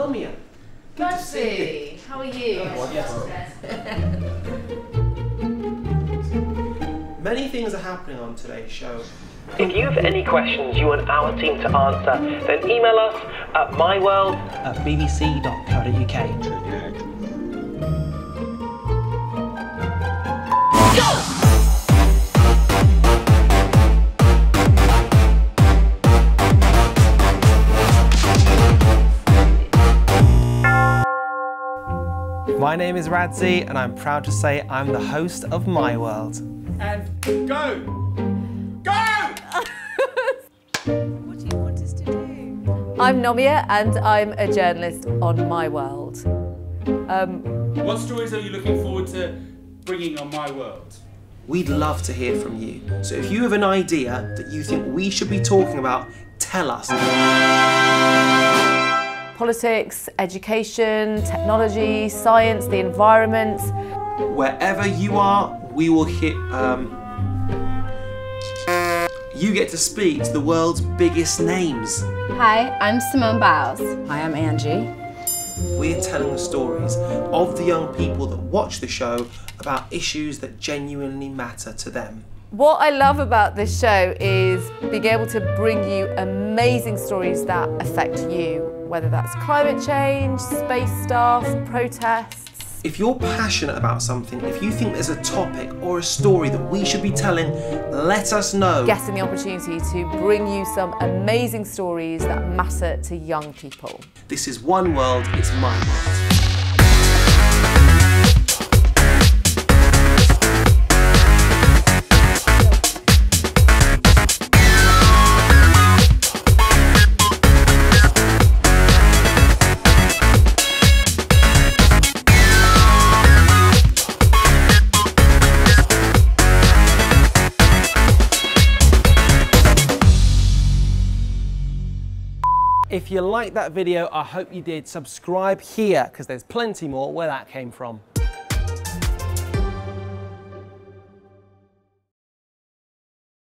Nomia. Radzi, how are you? Many things are happening on today's show. If you have any questions you want our team to answer, then email us at myworld@bbc.co.uk. My name is Radzi, and I'm proud to say I'm the host of My World. And go! Go! What do you want us to do? I'm Nomia and I'm a journalist on My World. What stories are you looking forward to bringing on My World? We'd love to hear from you. So if you have an idea that you think we should be talking about, tell us. Politics, education, technology, science, the environment. Wherever you are, we will hit. You get to speak to the world's biggest names. Hi, I'm Simone Biles. Hi, I'm Angie. We're telling the stories of the young people that watch the show about issues that genuinely matter to them. What I love about this show is being able to bring you amazing stories that affect you, whether that's climate change, space stuff, protests. If you're passionate about something, if you think there's a topic or a story that we should be telling, let us know. Getting the opportunity to bring you some amazing stories that matter to young people. This is One World, it's My World. If you liked that video, I hope you did. Subscribe here, because there's plenty more where that came from.